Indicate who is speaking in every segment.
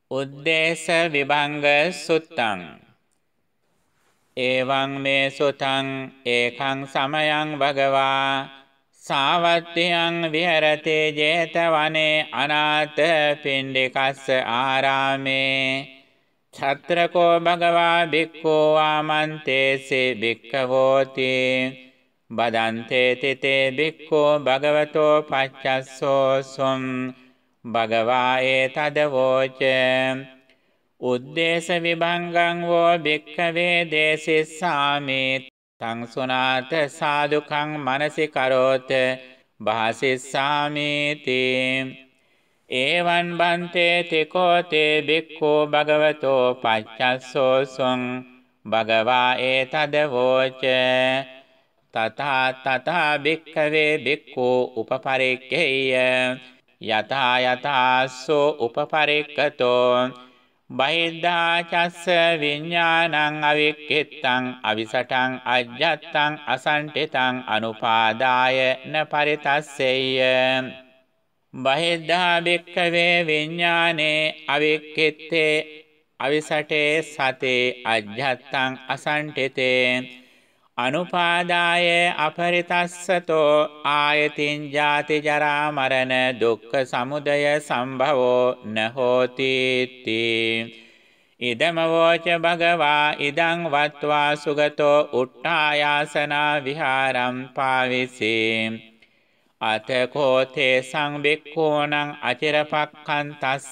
Speaker 1: උද්දේශ විභංග සුත්තං. එවං මේ සුතං ඒකං සමයං භගවා සාවත්තියං විහෙරති 제තවනේ අනාථ පිණ්ඩිකස්ස ආරාමේ ඡත්‍රකෝ භගවා භික්ඛෝ ආමන්තේසි භික්ඛවෝති බදන්තේ තිතේ භික්ඛෝ භගවතෝ පච්චස්සෝ සුම් භගවා ඒතදවෝච උද්දේශ විභංගං වෝ භික්ඛවේ දේසිස්සාමි තං සුනාත සාදුකං මනසි කරෝත භාසිස්සාමි තී එවං බන්තේ තිකෝ තේ භික්ඛෝ භගවතෝ පච්චස්සෝ සුං භගවා ඒතදවෝච තථා තථා භික්ඛවේ භික්ඛෝ උපපරික්ඛේය යතා යතාස්සෝ උපපරික්ඛතෝ බහිද්ධා චස්ස විඤ්ඤාණං අවික්ඛිත්තං අවිසටං අජ්ජත්තං අසංඨිතං අනුපාදාය න පරිතස්සෙය්‍ය බහිද්ධා භික්ඛවේ විඤ්ඤාණේ අවික්ඛිත්තේ අවිසටේ සතේ අජ්ජත්තං අසංඨිතේ අනුපාදාය අපරිතස්සතෝ ආයතින් ජාති ජරා මරණ දුක්ඛ සමුදය සම්භවෝ න හෝති තී ඉදමවෝච භගවා ඉදං වත්වා සුගතෝ උට්ඨායාසනා විහාරම් පාවිසී අතකෝ තේ සංවික්ඛෝනං අචිරපක්ඛන්තස්ස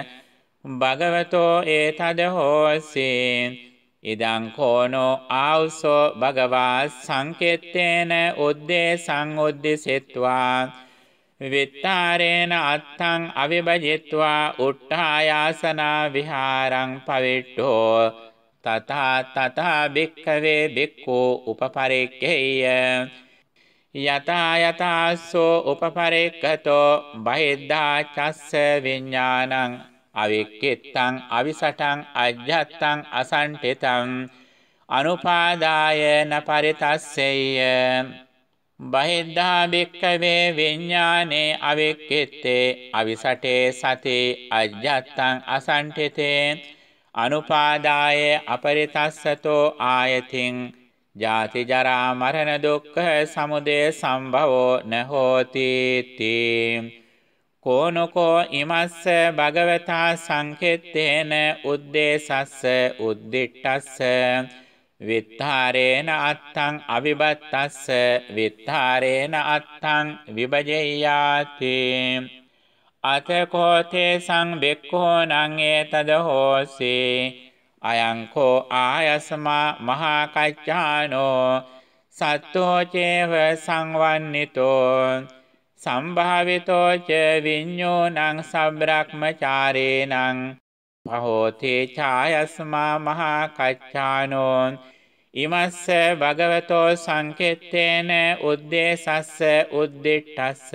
Speaker 1: භගවතෝ ඒතද හෝසී ඉදං කෝනෝ ආවුසෝ භගවා සංකෙත්තේන උද්දේශං උද්දිසිත්වා විත්තාරේන අත්තං අවිභජිත්වා උට්ඨායාසනා විහාරං පවිට්ඨෝ තථා තථා භික්ඛවේ භික්ඛූ උපපරික්ඛේය යතා යතාස්සෝ උපපරික්ඛතෝ බහිද්ධා චස්ස විඤ්ඤාණං අවික්ඛිත්තං අවිසටං අජ්ජත්තං අසංඨිතං අනුපාදාය න පරිතස්සෙය්‍ය බහිද්ධා භික්ඛවේ විඤ්ඤාණේ අවික්ඛිත්තේ අවිසටේ සතේ අජ්ජත්තං අසංඨිතේ අනුපාදාය අපරිතස්සතෝ ආයතින් ජාති ජරා මරණ දුක්ඛ සමුදය සම්භවෝ න හෝති තී කෝනකෝ ඉමස්ස භගවතා සංකෙත්තේන උද්දේශස්ස උද්දිට්ඨස්ස විත්තාරේන අත්තං අවිබත්තස්ස විත්තාරේන අත්තං විභජෙය්‍යාති අතකෝ තේසං භික්ඛෝ නං ඒතද හෝසි අයං කෝ ආයස්මා මහා කච්චානෝ සත්තෝ චේව සංවන්නිතෝ සම්භාවිතෝ ච විඤ්ඤෝනං සබ්‍රක්මචාරේනං පහෝතේ ඡායස්මා මහා කච්චානෝ ඉමස්ස භගවතෝ සංකෙත්තේන උද්දේශස්ස උද්දිට්ඨස්ස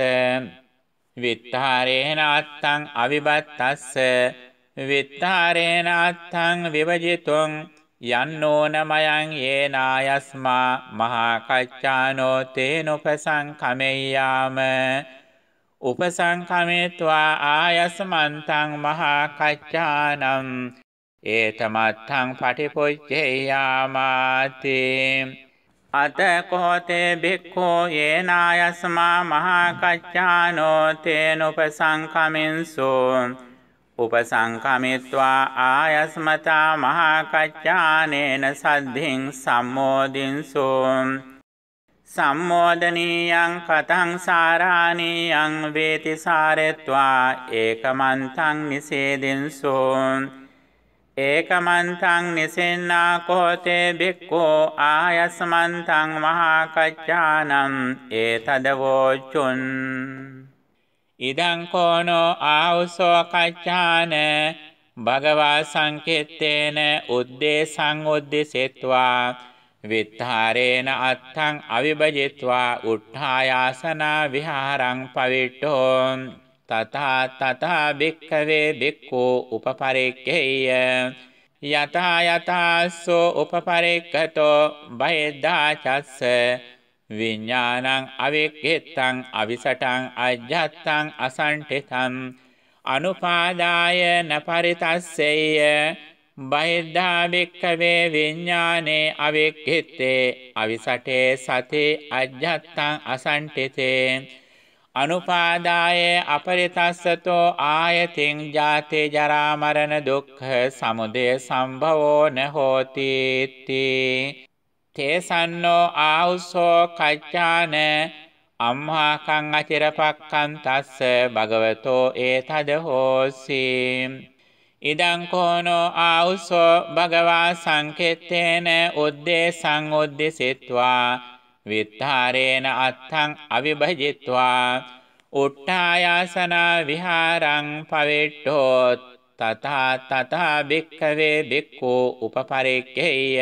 Speaker 1: විත්තාරේන අත්තං අවිබත්තස්ස විත්තාරේන අත්තං විභජිතුං යන්නෝන මයං යේනායස්මා මහා කච්චානෝ තේනුපසංඛමෙය්‍යාම උපසංඛමෙත්වා ආයස්මන්තං මහා කච්චානම් ඒතමත්තං පටිපොච්චේයාමාති අතකෝතේ භික්ඛෝ යේනායස්මා මහා කච්චානෝ තේනුපසංඛමින්සු උපසංඛමිත්වා ආයස්මතා මහා කච්චානේන සද්ධින් සම්මෝදින්සු සම්මෝදනීයං කතං සාරාණීයං වේති සාරෙත්වා ඒකමන්තං නිසේදින්සු ඒකමන්තං නිසෙන්නා කෝතේ භික්ඛෝ ආයස්මන්තං මහා කච්චානම් ඒතදවෝචුන් ඉදං කෝනෝ ආවුසෝ කච්චාන භගවා සංකෙත්තේන උද්දේශං උද්දිසිත්වා විත්තාරේන අත්තං අවිභජිත්වා උට්ඨායාසනා විහාරං පවිට්ඨෝ තථා තථා භික්ඛවේ භික්ඛූ උපපරික්ඛේය යතා යතාස්සෝ උපපරික්ඛතෝ බහිද්ධා චස්ස විඤ්ඤාණං අවික්ඛිත්තං අවිසටං අජ්ජත්තං අසංඨිතං අනුපාදාය නපරිතස්සෙය්‍ය බහිද්ධා භික්ඛවේ විඤ්ඤානේ අවික්ඛිත්තේ අවිසටේ සති අජ්ජත්තං අසංඨිතේ අනුපාදාය අපරිතස්සතෝ ආයතින් ජාති ජරා මරණ දුක්ඛ සමුදය සම්භවෝ න හෝති තේසන්නෝ ආඋසෝ කච්චාන අම්හාකං අචිරපක්ඛං තස්ස භගවතෝ ඒතද හෝසි ඉදං කෝනෝ ආඋසෝ භගවා සංකෙත්තේන උද්දේශං උද්දිසිත්වා විත්තරේන අත්තං අවිභජිත්වා උට්ඨායාසනා විහාරං පවෙට්ඨෝ තථා භික්ඛවේ භික්ඛු උපපරික්ඛේය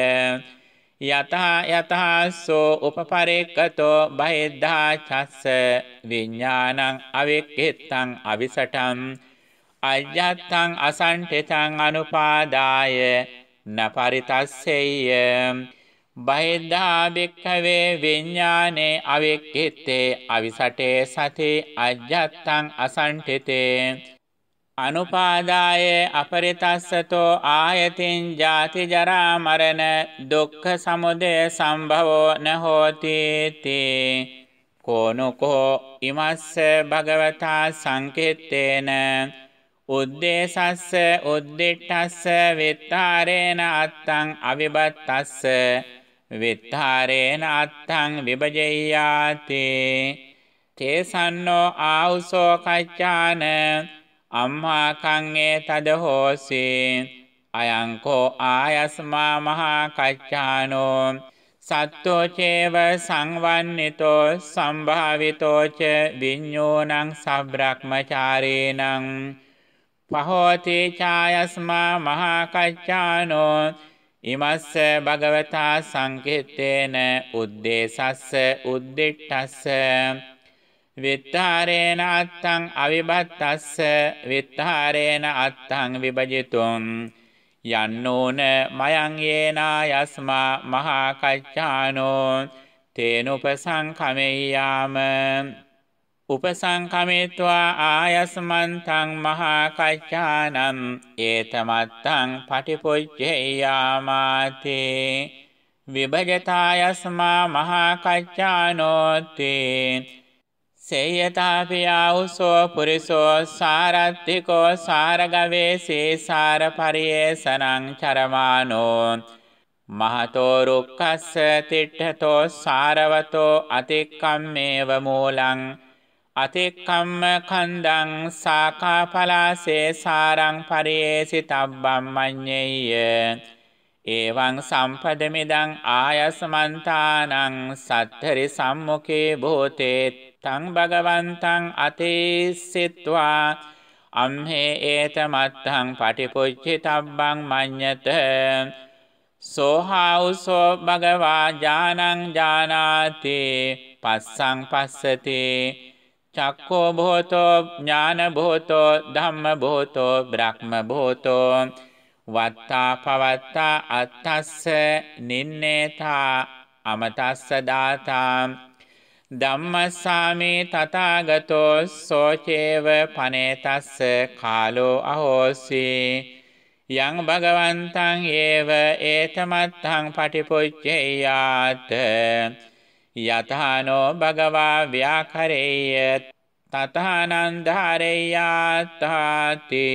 Speaker 1: යතහාසෝ උපපරික්ඛතෝ බහිද්ධා චස්ස විඥානං අවික්ඛිත්තං අවිසටං අජ්ජත්තං අසංඨිතං අනුපාදාය නපරිතස්සෙය්‍ය බහිද්ධා භික්ඛවේ විඤ්ඤානේ අවික්ඛිත්තේ අවිසටේ සති අජ්ජත්තං අසංඨිතේ අනුපාදාය අපරිතස්සතෝ ආයතින් ජාති ජරා මරණ දුක්ඛ සමුදය සම්භවෝ න හෝති තේ කෝනකෝ ඉමස්ස භගවතා සංකෙත්තේන උද්දේශස්ස උද්දිට්ඨස්ස විත්තරේන අත්තං අවිබත්තස්ස විත්තරේන අත්තං විභජෙය්‍යාති තේසන්නෝ ආඋසෝ කච්චාන අම්මාකං ඒතද හෝසි අයංකෝ ආයස්මා මහා කච්චානෝ සත්තෝ චේව සංවන්නිතෝ සම්භාවිතෝ ච විඤ්ඤෝනං සබ්‍රක්මචාරේනං පහෝති ඡායස්මා මහා කච්චානෝ ඉමස්ස භගවතා සංකෙත්තේන උද්දේශස්ස උද්දිට්ඨස්ස විත්තරේන අත්තං අවිබත්තස්ස විත්තරේන අත්තං විභජිතුම් යන්නෝන මයං යේනා යස්මා මහා කච්චානෝ තේනුපසංඛමෙය්‍යාම උපසංඛමෙත්වා ආයස්මන්තං මහා කච්චානම් ඒතමත්තං පටිපොච්චෙය්‍යාමාති විභජතායස්මා මහා කච්චානෝ තේ සේයතාපියාඋසෝ පුරිසෝ සාරත්තිකෝ සාරගවේසේ සාරපරියේසනං චරමානෝ මහතෝ රුක්ඛස්ස තිට්ඨතෝ සාරවතෝ අතික්කම්මේව මූලං අතික්කම්ම කන්දං සාකාපලාසේ සාරං පරියේසිතබ්බම් මඤ්ඤෙය්‍ය එවං සම්පදමිදං ආයස්මන්තානං සත්තරි සම්මුඛේ භූතේ තං භගවන්තං අතේසිත්වා අම්හේ ඒතමත්තං පටිපුච්චිතබ්බං මඤ්ඤත සෝහාඋසෝ භගවා ඥානං ඥානාති පස්සං පස්සති චක්ඛෝ භූතෝ ඥාන භූතෝ ධම්ම භූතෝ බ්‍රහ්ම භූතෝ වත්තා පවත්තා අත්තස්ස නින්නේතා අමතස්ස දාතා ධම්මස්සාමි තථාගතෝ සෝචේව පනේතස්ස කාලෝ අහෝසි යං භගවන්තං ඒව ඒතමත්තං පටිපොච්චෙය්‍යාත යතහනෝ භගවා ව්‍යාකරේය තථානන්ධාරේයාතාති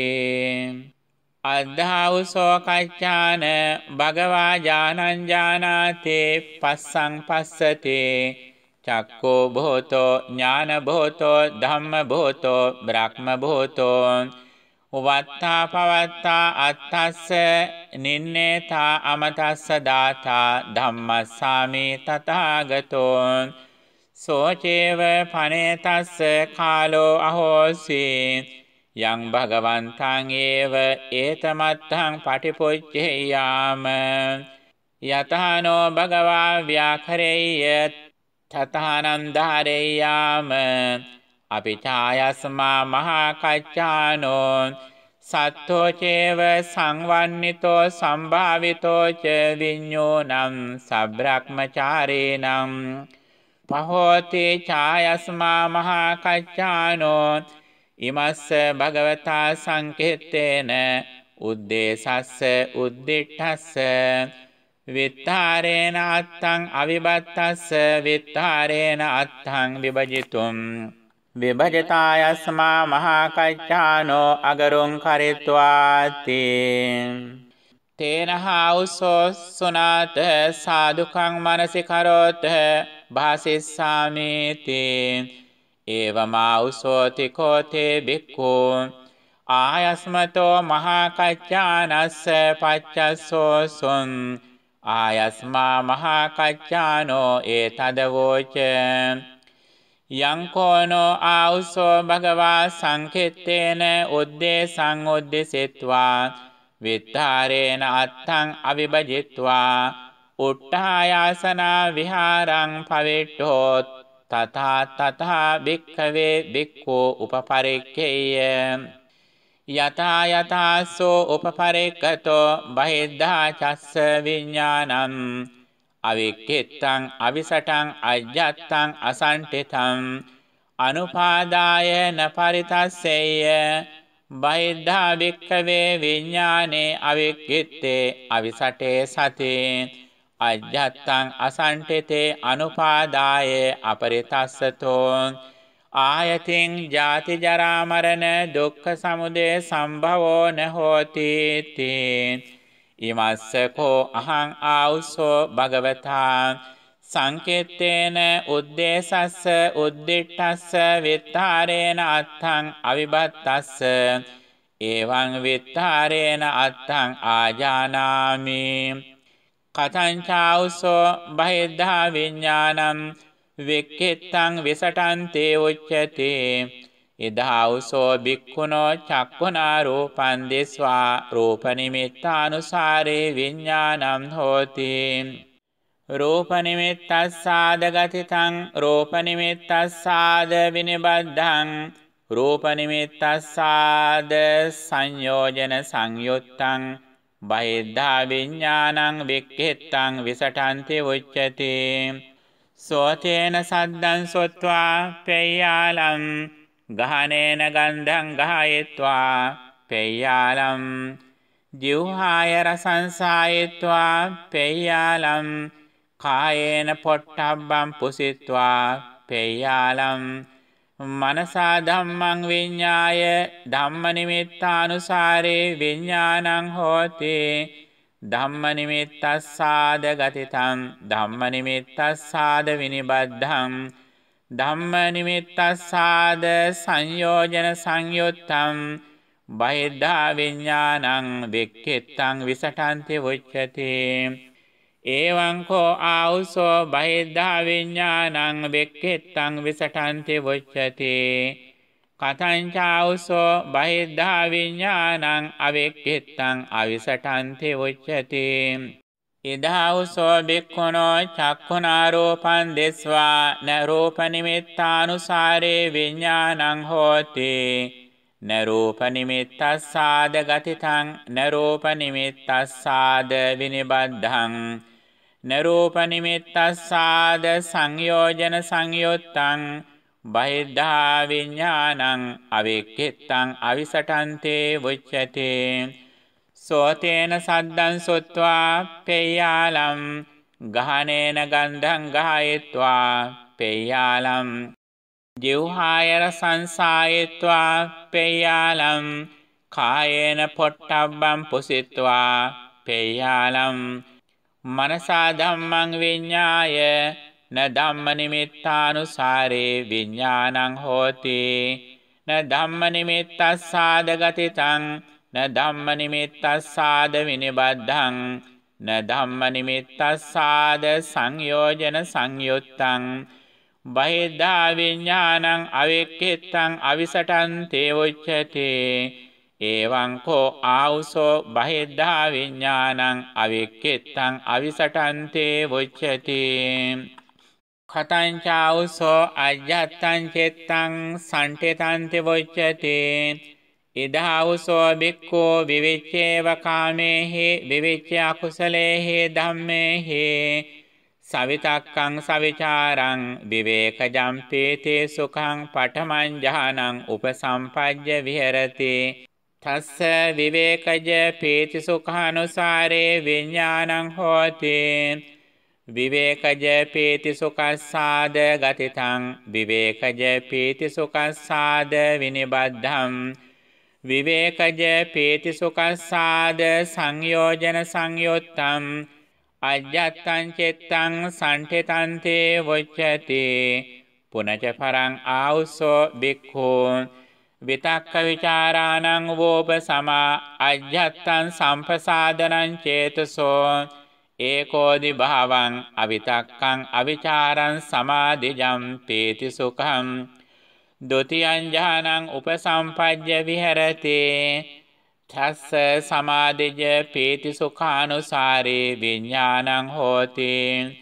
Speaker 1: අද්ධාඋසෝ කච්චාන භගවා ඥානං ඥානාති පස්සං පස්සති චක්ඛෝ භූතෝ ඥාන භූතෝ ධම්ම භූතෝ බ්‍රහ්ම භූතෝ වත්තා පවත්තා අත්තස්ස නින්නේතා අමතස්ස දාතා ධම්මස්සාමි තථාගතෝ සෝචේව පනේතස්ස කාලෝ අහෝසි යං භගවන්තං ඒව ඒතමත්තං පටිපොච්චෙය්‍යාම යතහනෝ භගවා ව්‍යාකරේය තථානන්ධාරේයාම අපිචායස්මා මහා කච්චානෝ සත්තෝ චේව සංවන්නිතෝ සම්භාවිතෝ ච විඤ්ඤෝනං සබ්‍රක්මචාරේනං පහෝති ඡායස්මා මහා කච්චානෝ ඉමස්ස භගවතා සංකෙත්තේන උද්දේසස්ස උද්දිට්ඨස්ස විත්තාරේන අත්තං අවිබත්තස්ස විත්තාරේන අත්තං විභජිතුම් විභජතායස්මා මහා කච්චානෝ අගරුං කරිත්වාති තේනහාඋසෝ සුනාත සාදුකං මනසි කරෝත භාසිස්සාමීති ඒවමාඋසෝති කෝතේ බික්ඛු ආයස්මතෝ මහා කච්චානස්ස පච්චස්සෝසුන් ආයස්මා මහා කච්චානෝ ඒතදවෝච යංකෝනෝ ආඋසෝ භගවා සංකෙත්තේන උද්දේසං උද්දෙසිත්වා විත්තාරේන අත්තං අවිභජිත්වා උට්ඨායාසනා විහාරං පවිට්ඨෝ තථා භික්ඛවේ භික්ඛෝ උපපරික්ඛේය යතා යතාසෝ උපපරික්ඛතෝ බහිද්ධා චස්ස විඥානං අවික්ඛිත්තං අවිසටං අජ්ජත්තං අසංඨිතං අනුපාදාය නපරිතස්සෙය්‍ය බහිද්ධා භික්ඛවේ විඥානේ අවික්ඛිත්තේ අවිසටේ සතේ අජ්ජත්තං අසංඨිතේ අනුපාදාය අපරිතස්සතෝ ආයතින් ජාති ජරා මරණ දුක්ඛ සමුදය සම්භවෝ න හෝති තී ඉමස්සකෝ අහං ආඋසෝ භගවතා සංකෙත්තේන උද්දේසස්ස උද්දිට්ඨස්ස විත්තාරේන අත්තං අවිබත්තස්ස එවං විත්තාරේන අත්තං ආජානාමි කතංචාඋසෝ බහිද්ධා විඥානං වික්ඛිත්තං විසටන්තේ උච්චති ඉදාඋසෝ භික්ඛුනෝ චක්ඛුනා රූපං දිස්වා රූප නිමිත්තානුසාරේ විඥානං හෝති රූප නිමිත්තස්සාද ගතිතං රූප නිමිත්තස්සාද විනිබද්ධං රූප නිමිත්තස්සාද සංයෝජන සංයුත්තං බහිද්ධා විඥානං වික්ඛිත්තං විසටන්ති උච්චති සෝතේන සද්දං සොත්වා පෙය්‍යාලං ගහනේන ගන්ධං ගහයත්වා පෙය්‍යාලං ජිව්හාය රසං සායත්වා පෙය්‍යාලං කායේන පොට්ටබ්බං පුසිත්වා පෙය්‍යාලං මනසා ධම්මං විඤ්ඤාය ධම්ම නිමිත්තානුසාරේ විඥානං හෝති ධම්ම නිමිත්තස්සාද ගතිතං ධම්ම නිමිත්තස්සාද විනිබද්ධං ධම්ම නිමිත්තස්සාද සංයෝජන සංයුත්තං බහිද්ධා විඥානං වික්ඛිත්තං විසටන්ති උච්චති එවං කෝ ආඋසෝ බහිද්ධා විඥානං වික්ඛිත්තං විසටන්ති උච්චති කතංචාඋසෝ බහිද්ධා විඥානං අවික්ඛිත්තං අවිසටන්ති උච්චති ඉදාඋසෝ භික්ඛුනෝ චක්ඛුනා රූපං දිස්වා න රූප නිමිත්තානුසාරේ විඥානං හෝති න රූප නිමිත්තස්සාද ගතිතං න රූප නිමිත්තස්සාද විනිබද්ධං න රූප නිමිත්තස්සාද සංයෝජන සංයුත්තං බහිද්ධා විඥානං අවික්ඛිත්තං අවිසටන්තේ උච්චති සෝතේන සද්දං සොත්වා පෙය්‍යාලං ගහනේන ගන්ධං ගහයත්වා පෙය්‍යාලං ජිව්හාය රසං සායත්වා පෙය්‍යාලං කායේන පොට්ටබ්බං පුසිත්වා පෙය්‍යාලං මනසා ධම්මං විඤ්ඤාය න ධම්ම නිමිත්තානුසාරේ විඥානං හෝති න ධම්ම නිමිත්තස්සාද ගතිතං න ධම්ම නිමිත්තස්සාද විනිබද්ධං න ධම්ම නිමිත්තස්සාද සංයෝජන සංයුත්තං බහිද්ධා විඥානං අවික්ඛිත්තං අවිසටන්තේ උච්චති එවං කෝ ආඋසෝ බහිද්ධා විඥානං අවික්ඛිත්තං අවිසටන්තේ උච්චති කතංචාඋසෝ අජ්ජත්තං චිත්තං සංඨිතන්ති උච්චති ඉදාඋසෝ භික්ඛෝ විවිච්ඡේව කාමේහි විවිච්ඡ අකුසලේහි ධම්මේහි සවිතක්කං සවිචාරං විවේකජම් පීති සුඛං පඨමං ඥානං උපසම්පජ්ජ විහෙරති තස්ස විවේකජ පීති සුඛානුසාරේ විඥානං හෝති විවේකජ පීති සුඛස්සාද ගතිතං විවේකජ පීති සුඛස්සාද විනිබද්ධං විවේකජ පීති සුඛස්සාද සංයෝජන සංයුත්තං අජ්ජත්තං චිත්තං සම්ඨිතන්තේ වොච්චති පුනච පරං ආවුසෝ බික්ඛෝ විතක්ක විචාරාණං වෝප සමා අජ්ජත්තං සම්පසාදනං චේතසෝ ඒකෝදි භාවං අවිතක්කං අවිචාරං සමාධිජම් පීති සුඛං ဒ ුතියං ඥානං උපසම්පජ්ජ විහෙරති තස්ස සමාධිජ පීති සුඛානුසාරේ විඥානං හෝති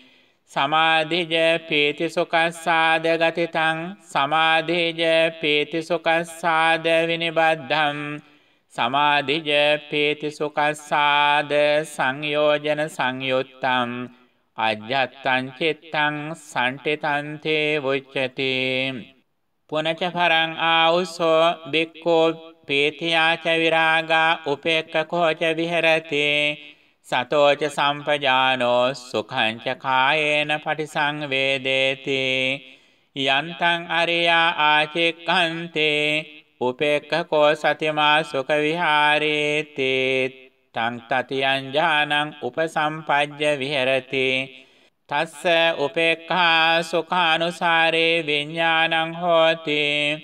Speaker 1: සමාධිජ පීති සුඛස්සාද ගතිතං සමාධිජ පීති සුඛස්සාද විනිබද්ධං සමාධිජ පීති සුඛස්සාද සංයෝජන සංයුත්තං අජ්ජත්තං චිත්තං සම්ඨිතන්තේ වොච්චති පුනච පරං ආවුසෝ බික්ඛෝ පීතියාච විරාගා උපේක්ඛකෝච විහෙරති සතෝච සම්පජානෝ සුඛං ච කායේන පටිසංවේදේති යන්තං අරියා ආචික්ඛන්තේ උපේක්ඛකෝ සතිමා සුඛ විහාරේති තං තතියං ඥානං උපසම්පජ්ජ විහෙරති තස්ස උපේක්ඛා සුඛානුසාරේ විඥානං හෝති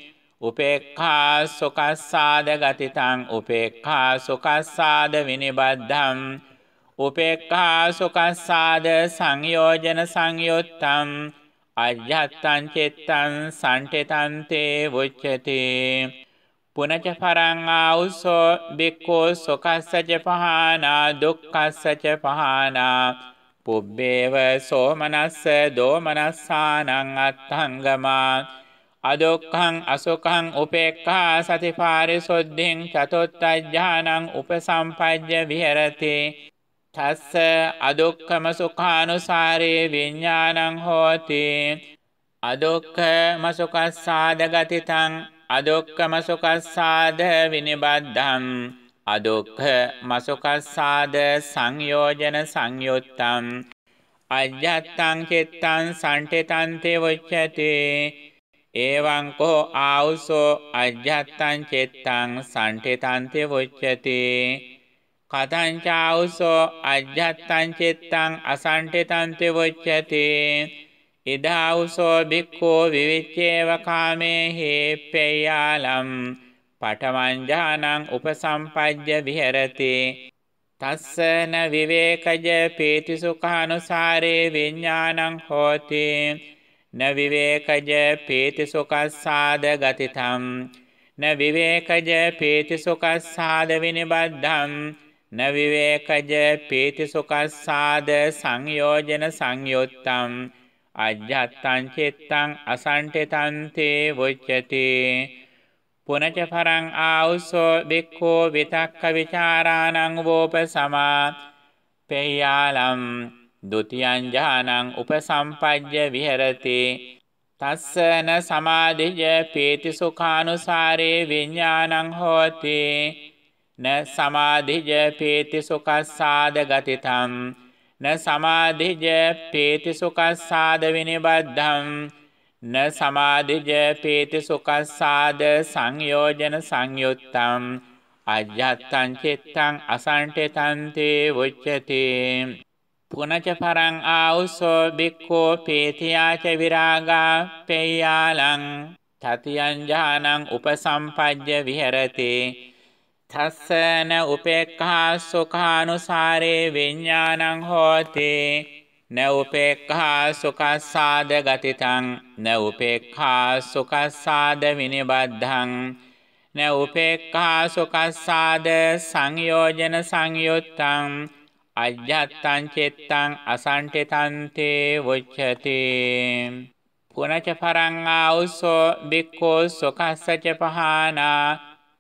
Speaker 1: උපේක්ඛා සුඛස්සාද ගතිතං උපේක්ඛා සුඛස්සාද විනිබද්ධං උපේක්ඛා සුඛස්සාද සංයෝජන සංයුත්තං අජ්ජත්තං චිත්තං සම්ඨිතන්තේ වොච්චති පුනච පරං ආවුසෝ බික්ඛෝ සුඛස්සච පහනා දුක්ඛස්සච පහනා පුබ්බේව සෝමනස්ස දෝමනස්සානං අත්ථංගමා අදුක්ඛං අසුඛං උපේක්ඛා සතිපාරිසුද්ධින් චතුත්ථඥානං උපසම්පජ්ජ විහෙරති තස්ස අදුක්ඛම සුඛානුසාරේ විඥානං හෝති අදුක්ඛම සුඛස්සාද ගතිතං අදුක්ඛම සුඛස්සාද විනිබද්ධං අදුක්ඛම සුඛස්සාද සංයෝජන සංයුත්තං අජ්ජත්තං චිත්තං සම්ඨිතන්තේ වොච්චති එවං කෝ ආවුසෝ අජ්ජත්තං චිත්තං සම්ඨිතන්තේ වොච්චති කතං චාවුසෝ අජ්ජත්තං චිත්තං අසම්ඨිතන්තේ වොච්චති ඉදාවුසෝ භික්ඛෝ විවිච්ඡේව කාමේහි පේයාලම් පඨමං ඥානං උපසම්පජ්ජ විහෙරති තස්සන විවේකජ පීති සුඛානුසාරේ විඥානං හෝති න විවේකජ පීති සුඛස්සාද ගතිතං න විවේකජ පීති සුඛස්සාද විනිබද්ධං න විවේකජ පීති සුඛස්සාද සංයෝජන සංයුත්තං අජ්ජත්තං චිත්තං අසම්ඨිතන්තේ වොච්චති පුනච පරං ආවුසෝ බික්ඛෝ විතක්ක විචාරාණං වෝප සමා පේයාලම් ဒ ුතියං ඥානං උපසම්පජ්ජ විහෙරති තස්සන සමාධිජ පීති සුඛානුසාරේ විඥානං හෝති න සමාධිජ පීති සුඛස්සාද ගතිතං න සමාධිජ පීති සුඛස්සාද විනිබද්ධං න සමාධිජ පීති සුඛස්සාද සංයෝජන සංයුත්තං අජ්ජත්තං චිත්තං අසම්ඨිතන්තේ වොච්චති පුනච පරං ආවුසෝ බික්ඛෝ පීතියාච විරාගා පේයාලං තතියං ඥානං උපසම්පජ්ජ විහෙරති තස්සන උපේක්ඛා සුඛානුසාරේ විඥානං හෝති න උපේක්ඛා සුඛස්සාද ගතිතං න උපේක්ඛා සුඛස්සාද විනිබද්ධං න උපේක්ඛා සුඛස්සාද සංයෝජන සංයුත්තං අජ්ජත්තං චිත්තං අසම්ඨිතන්තේ වොච්චති පුනච පරං ආවුසෝ බික්ඛෝ සුඛස්සච පහනා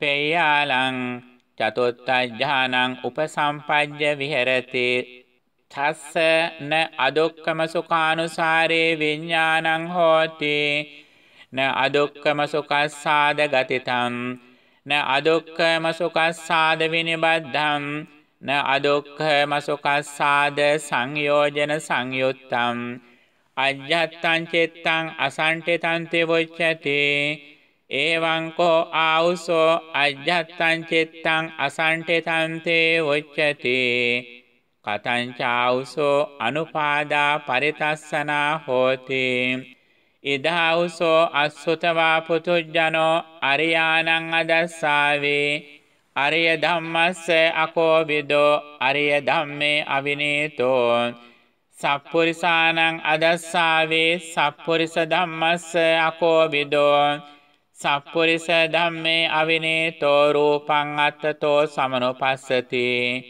Speaker 1: පේයාලං චතුත්ථඥානං උපසම්පජ්ජ විහෙරති තස්ස න අදුක්ඛම සුඛානුසාරේ විඥානං හෝති න අදුක්ඛම සුඛස්සාද ගතිතං න අදුක්ඛම සුඛස්සාද විනිබද්ධං න අදුක්ඛම සුඛස්සාද සංයෝජන සංයුත්තං අජ්ජත්තං චිත්තං අසංඨිතං තිවොච්චති එවං කෝ ආවුසෝ අජ්ජත්තං චිත්තං අසංඨිතං තිවොච්චති කතං චාවුසෝ අනුපාදා පරිතස්සනා හෝති ඉදාවුසෝ අස්සුතවා පුතුජ්ජනෝ අරියානං අදස්සාවේ අරිය ධම්මස්ස අකෝවිදෝ අරිය ධම්මේ අවිනීතෝ සප්පුරිසානං අදස්සාවේ සප්පුරිස ධම්මස්ස අකෝවිදෝ සප්පුරිස ධම්මේ අවිනීතෝ රූපං අත්තතෝ සමනුපස්සති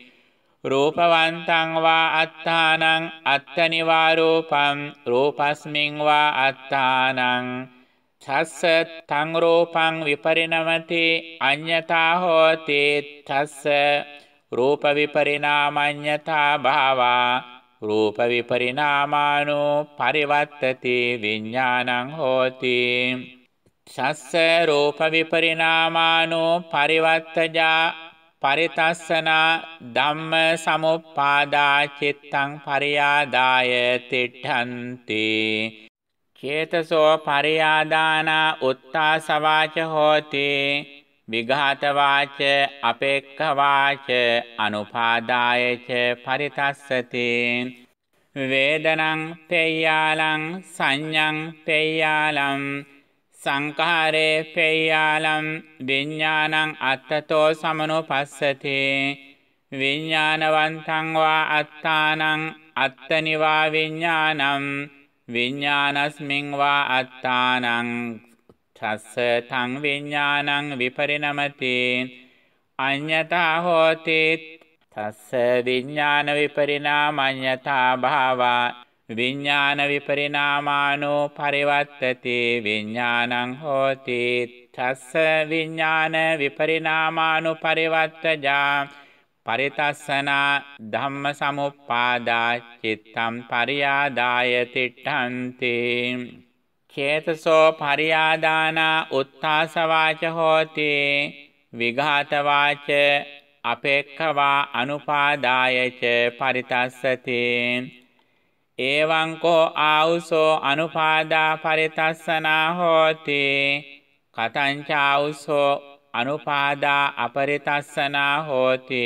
Speaker 1: රූපවන්තං වා අත්තානං අත්තනිවා රූපං රූපස්මින් වා අත්තානං තස්ස තං රූපං විපරිණමති අඤ්ඤතා හෝති තස්ස රූප විපරිණාමඤ්ඤතා භාවා රූප විපරිණාමානෝ පරිවත්තති විඥානං හෝති තස්ස රූප විපරිණාමානෝ පරිවත්තජා පරිතස්සනා ධම්ම සමුප්පාදා චිත්තං පරියාදාය තිට්ඨන්ති චේතසෝ පරියාදානා උත්තාසවාච හෝති විඝාතවාච අපේක්ඛවාච අනුපාදාය ච පරිතස්සති වේදනං පේයාලං සංඤං පේයාලං සංඛාරේ පේයාලම් විඥානං අත්තතෝ සමනුපස්සති විඥානවන්තං වා අත්තානං අත්තනිවා විඥානං විඥානස්මින් වා අත්තානං තස්ස තං විඥානං විපරිණමති අඤ්ඤතා හෝති තස්ස විඥාන විපරිණාමඤ්ඤතා භාවා විඥාන විපරිණාමානෝ පරිවත්තති විඥානං හෝති තස්ස විඥාන විපරිණාමානෝ පරිවත්තජා පරිතස්සනා ධම්ම සමුප්පාදා චිත්තං පරියාදාය තිට්ඨන්ති චේතසෝ පරියාදානා උත්තාසවාච හෝති විඝාතවාච අපේක්ඛවා අනුපාදාය ච පරිතස්සති එවං කෝ ආවුසෝ අනුපාදා පරිතස්සනා හෝති කතං චාවුසෝ අනුපාදා අපරිතස්සනා හෝති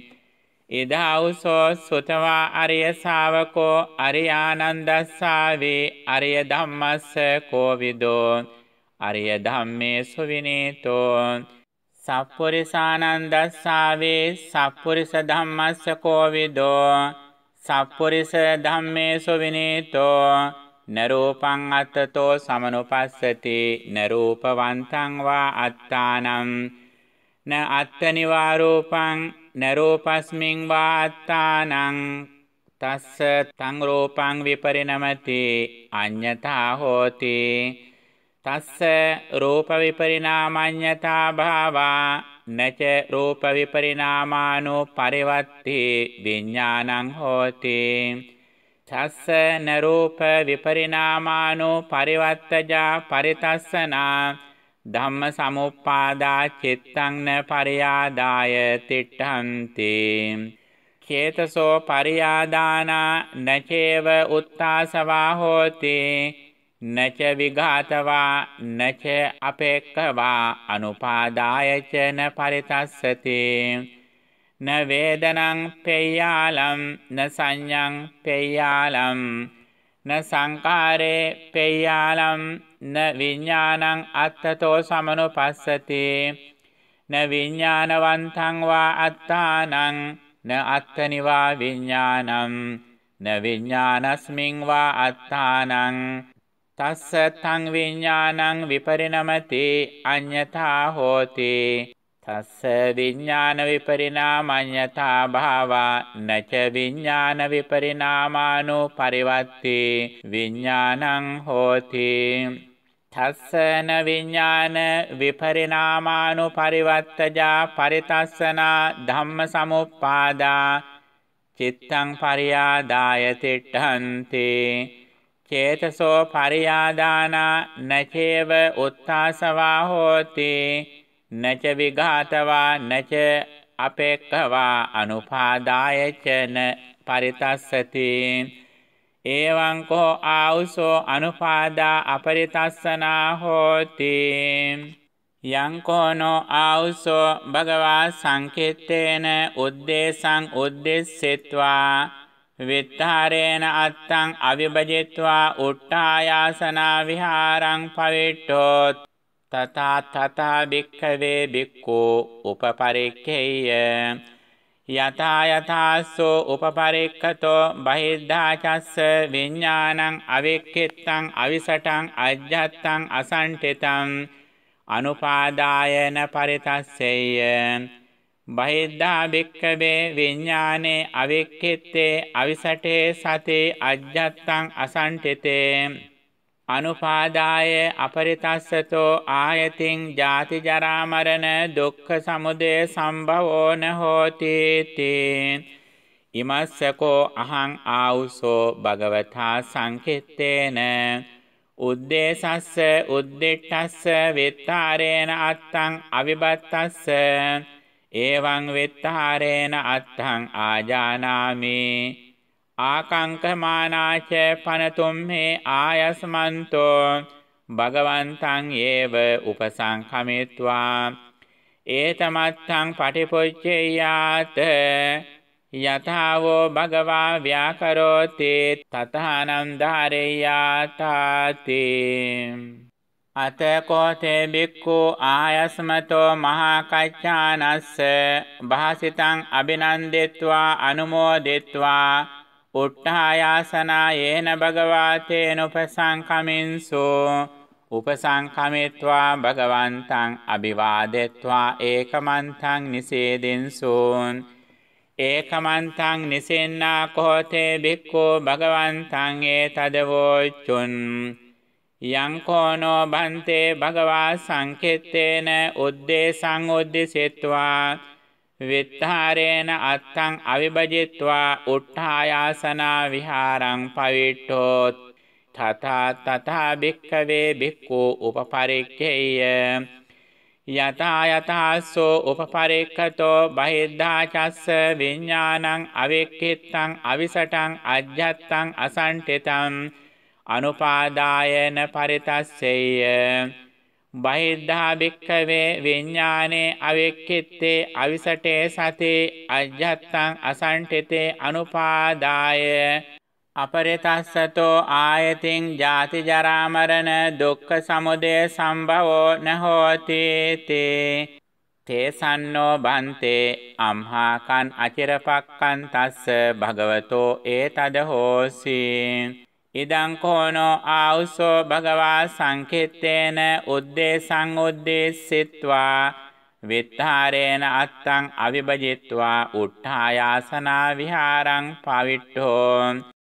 Speaker 1: ඉදාවුසෝ සුතවා අරිය ශාවකෝ අරියානන්දස්සාවේ අරිය ධම්මස්ස කෝවිදෝ අරිය ධම්මේ සුවිනීතෝ සප්පුරිසානන්දස්සාවේ සප්පුරිස ධම්මස්ස කෝවිදෝ සප්පුරිස ධම්මේසු විනීතෝ නරූපං අත්තතෝ සමනුපස්සති නරූපවන්තං වා අත්තානං න අත්තනිවා රූපං නරූපස්මින් වා අත්තානං තස්ස තං රූපං විපරිණමති අඤ්ඤතා හෝති තස්ස රූප විපරිණාමඤ්ඤතා භාවා නච රූප විපරිණාමානෝ පරිවත්ති විඥානං හෝති තස්ස න රූප විපරිණාමානෝ පරිවත්තජා පරිතස්සනා ධම්ම සමුප්පාදා චිත්තං න පරියාදාය තිට්ඨන්ති චේතසෝ පරියාදානා නචේව උත්තාසවා හෝති නච විඝාතවා නච අපේක්ඛවා අනුපාදාය ච න පරිතස්සති න වේදනං පේයාලම් න සංඤං පේයාලම් න සංඛාරේ පේයාලම් න විඥානං අත්තතෝ සමනුපස්සති න විඥානවන්තං වා අත්තානං න අත්තනිවා විඥානං න විඥානස්මින් වා අත්තානං තස්ස තං විඥානං විපරිණමති අඤ්ඤතා හෝති තස්ස විඥාන විපරිණාමඤ්ඤතා භාවා නච විඥාන විපරිණාමානෝ පරිවත්ති විඥානං හෝති තස්ස න විඥාන විපරිණාමානෝ පරිවත්තජා පරිතස්සනා ධම්ම සමුප්පාදා චිත්තං පරියාදාය තිට්ඨන්ති චේතසෝ පරියාදානා නචේව උත්තාසවා හෝති නච විඝාතවා නච අපේක්ඛවා අනුපාදාය චන පරිතස්සති එවං කෝ ආවුසෝ අනුපාදා අපරිතස්සනා හෝති යං කෝනෝ ආවුසෝ භගවා සංකිට්ඨේන උද්දේශං උද්දෙස්සෙත්වා විත්තරේන අත්තං අවිභජිත්වා උට්ඨායාසනා විහාරං පවිට්ඨෝ තථා භික්ඛවේ භික්ඛෝ උපපරික්ඛේය යතා යතාස්සෝ උපපරික්ඛතෝ බහිද්ධා චස්ස විඥානං අවික්ඛිත්තං අවිසටං අජ්ජත්තං අසංඨිතං අනුපාදායන පරිතස්සෙය්‍ය බහිද්ධා භික්ඛවේ විඥානේ අවික්ඛිත්තේ අවිසටේ සතේ අජ්ජත්තං අසංඨිතේ අනුපාදාය අපරිතස්සතෝ ආයතින් ජාති ජරා මරණ දුක්ඛ සමුදය සම්භවෝ න හෝති තේ ඉමස්සකෝ අහං ආවුසෝ භගවතා සංකිට්ඨේන උද්දේශස්ස උද්දිට්ඨස්ස විත්තරේන අත්තං අවිබත්තස්ස එවං විත්තරේන අත්තං ආජානාමි ආකංකමානාච පනතුම්හේ ආයස්මන්තෝ භගවන්තං ඒව උපසංඛමිත්වා ඒතමත්තං පටිපොච්චේයාත යථාවෝ භගවා ව්‍යාකරෝති තථානම් ධාරේයාතාති අතකෝතේ බික්ඛු ආයස්මතෝ මහා කච්චානස්ස භාසිතං අබිනන්දිත්වා අනුමෝදිත්වා උට්ඨායාසනා යේන භගවාතේන උපසංඛමින්සු උපසංඛමිත්වා භගවන්තං අභිවාදෙත්වා ඒකමන්තං නිසේදින්සු ඒකමන්තං නිසෙන්නා කෝතේ බික්ඛු භගවන්තං ඒතදවෝචුන් යං කෝනෝ බන්තේ භගවා සංකිට්ඨේන උද්දේශං උද්දිසෙත්වා විත්තරේන අත්තං අවිභජිත්වා උට්ඨායාසනා විහාරං පවිට්ඨෝ තථා භික්ඛවේ භික්ඛු උපපරික්ඛේය යතා යතාස්සෝ උපපරික්ඛතෝ බහිද්ධා චස්ස විඥානං අවික්ඛිත්තං අවිසටං අජ්ජත්තං අසංඨිතං අනුපාදායන පරිතස්සෙය්‍ය බහිද්ධා භික්ඛවේ විඥානේ අවික්ඛිත්තේ අවිසටේ සතේ අජ්ජත්තං අසංඨිතේ අනුපාදාය අපරිතස්සතෝ ආයතින් ජාති ජරා මරණ දුක්ඛ සමුදය සම්භවෝ න හෝති තේ සන්නෝ බන්තේ අම්හාකං අචිරපක්ඛං තස්ස භගවතෝ ඒතද හෝසි ඉදං කෝනෝ ආවුසෝ භගවා සංකිට්ඨේන උද්දේශං උද්දේශිත්වා විත්තරේන අත්තං අවිභජිත්වා උට්ඨායාසනා විහාරං පවිට්ඨෝ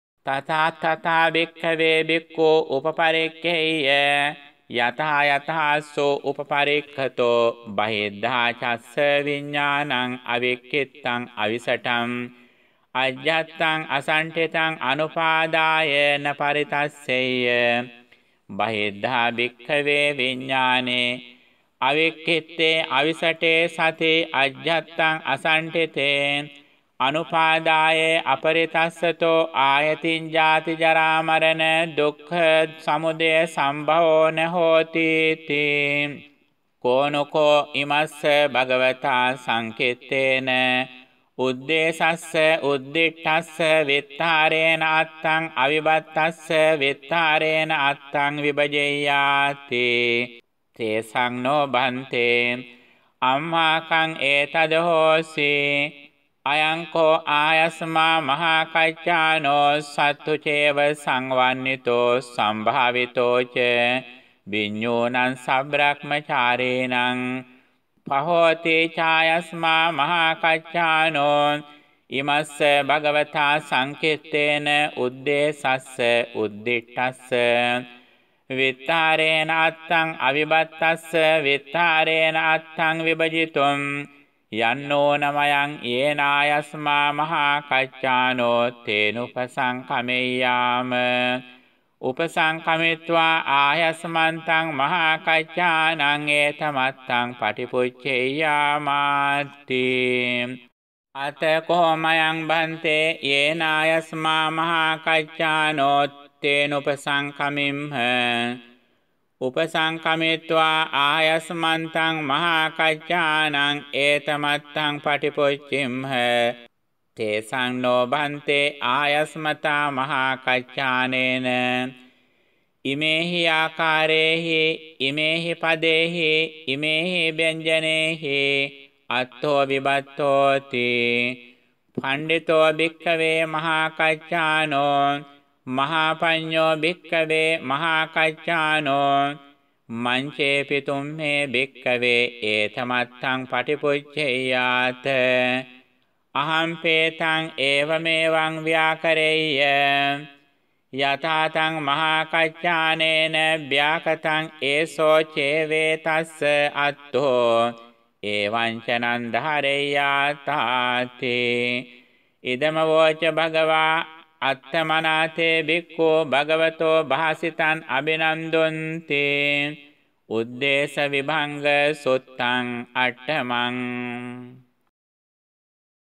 Speaker 1: තථා භික්ඛවේ භික්ඛු උපපරික්ඛේය යතා යතාස්සෝ උපපරික්ඛතෝ බහිද්ධා චස්ස විඥානං අවික්ඛිත්තං අවිසටං අජ්ජත්තං අසංඨිතං අනුපාදායන පරිතස්සෙය්‍ය බහිද්ධා භික්ඛවේ විඥානේ අවික්ඛිත්තේ අවිසටේ සතේ අජ්ජත්තං අසංඨිතේ අනුපාදාය අපරිතස්සතෝ ආයතින් ජාති ජරා මරණ දුක්ඛ සමුදය සම්භවෝ න හෝති තී කෝනකෝ ඉමස්ස භගවතා සංකිට්ඨේන උද්දේශස්ස උද්දිට්ඨස්ස විත්තරේන අත්තං අවිබත්තස්ස විත්තරේන අත්තං විභජෙය්‍යාති තේසං නෝ බන්තේ අම්මාකං ඒතද හෝසි අයං කෝ ආයස්මා මහා කච්චානෝ සත්තු චේව සංවන්නිතෝ සම්භාවිතෝ ච විඤ්ඤෝනං සබ්‍රක්මචාරේණං පහෝති ඡායස්මා මහා කච්චානෝ ඉමස්ස භගවතා සංකිට්ඨේන උද්දේශස්ස උද්දිට්ඨස්ස විත්තරේන අත්තං අවිබත්තස්ස විත්තරේන අත්තං විභජිතුම් යන්නෝනමයන් යේනායස්මා මහා කච්චානෝ තේනුපසංකමෙය්‍යාම උපසංකමිත්වා ආයස්මන්තං මහා කච්චානං ඒතමත්තං පටිපුච්චෙය්‍යාමාති අතකෝ මයං බන්තේ යේනායස්මා මහා කච්චානෝ තේනුපසංකමිම්හ උපසංකමිත්වා ආයස්මන්තං මහා කච්චානං ඒතමත්තං පටිපුච්චිම්හ තේසං නොබන්තේ ආයස්මතා මහා කච්චානේන ඉමේහි ආකාරේහි ඉමේහි පදේහි ඉමේහි ව්‍යංජනේහි අත්තෝ විබත්තෝති පණ්ඩිතෝ භික්ඛවේ මහා කච්චානෝ මහා පඤ්ඤෝ භික්ඛවේ මහා කච්චානෝ මංචේපි තුම්මේ භික්ඛවේ ඒතමත්තං පටිපුච්චේයාත අහම්පේතං ඒවමේවං ව්‍යාකරෙය්‍ය යථාතං මහා කච්චානේන ව්‍යාකතං ඒසෝ චේවේතස්ස අත්තෝ එවං චනං ධාරෙය්‍යාතාති ඉදම වෝච භගවා අත්තමනාතේ බික්ඛෝ භගවතෝ භාසිතං අබිනන්දුන්ති උද්දේශ විභංග සුත්තං අට්ඨමං